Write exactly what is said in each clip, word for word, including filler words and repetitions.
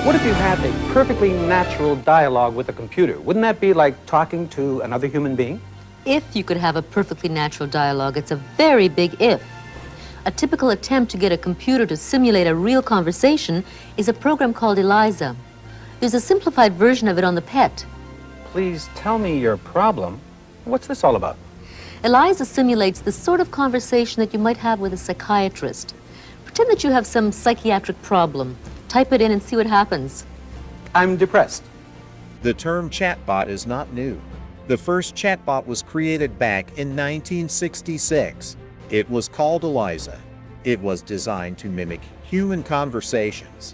What if you had a perfectly natural dialogue with a computer? Wouldn't that be like talking to another human being? If you could have a perfectly natural dialogue, it's a very big if. A typical attempt to get a computer to simulate a real conversation is a program called Eliza. There's a simplified version of it on the P E T. Please tell me your problem. What's this all about? Eliza simulates the sort of conversation that you might have with a psychiatrist. Pretend that you have some psychiatric problem. Type it in and see what happens. I'm depressed. The term chatbot is not new. The first chatbot was created back in nineteen sixty-six. It was called Eliza. It was designed to mimic human conversations.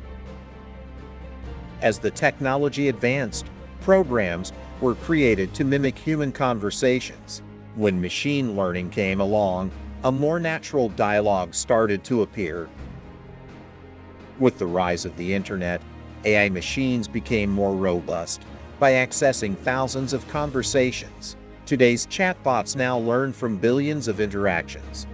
As the technology advanced, programs were created to mimic human conversations. When machine learning came along, a more natural dialogue started to appear. With the rise of the internet, A I machines became more robust by accessing thousands of conversations. Today's chatbots now learn from billions of interactions.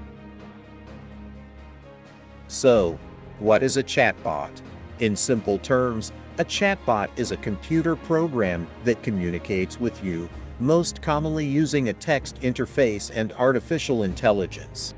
So, what is a chatbot? In simple terms, a chatbot is a computer program that communicates with you, most commonly using a text interface and artificial intelligence.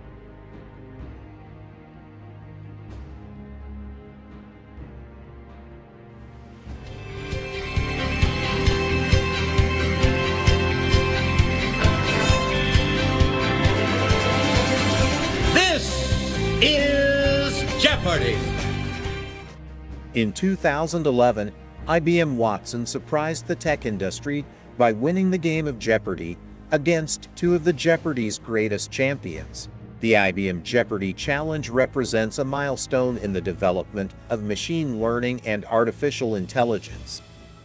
Is Jeopardy! In two thousand eleven, I B M Watson surprised the tech industry by winning the game of Jeopardy against two of the Jeopardy's greatest champions. The I B M Jeopardy Challenge represents a milestone in the development of machine learning and artificial intelligence.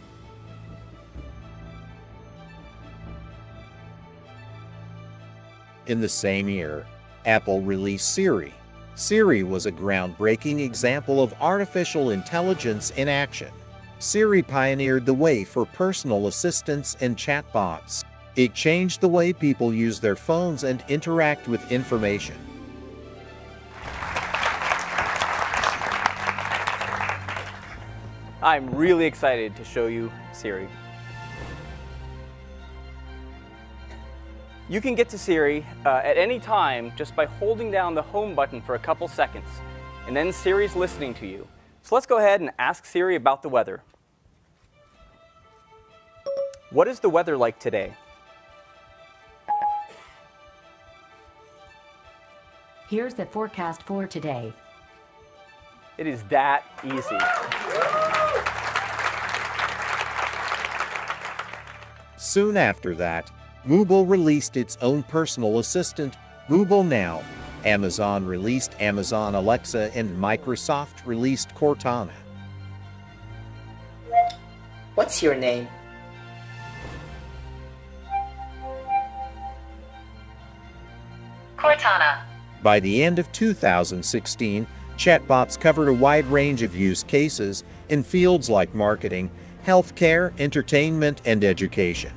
In the same year, Apple released Siri. Siri was a groundbreaking example of artificial intelligence in action. Siri pioneered the way for personal assistants and chatbots. It changed the way people use their phones and interact with information. I'm really excited to show you Siri. You can get to Siri uh, at any time just by holding down the home button for a couple seconds, and then Siri's listening to you. So let's go ahead and ask Siri about the weather. What is the weather like today? Here's the forecast for today. It is that easy. Soon after that, Google released its own personal assistant, Google Now. Amazon released Amazon Alexa, and Microsoft released Cortana. What's your name? Cortana. By the end of two thousand sixteen, chatbots covered a wide range of use cases in fields like marketing, healthcare, entertainment, and education.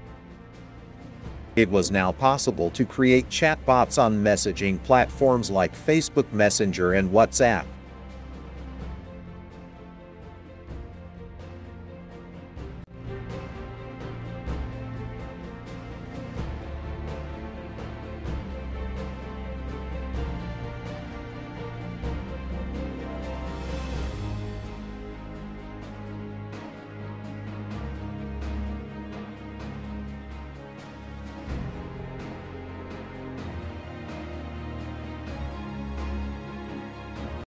It was now possible to create chatbots on messaging platforms like Facebook Messenger and WhatsApp.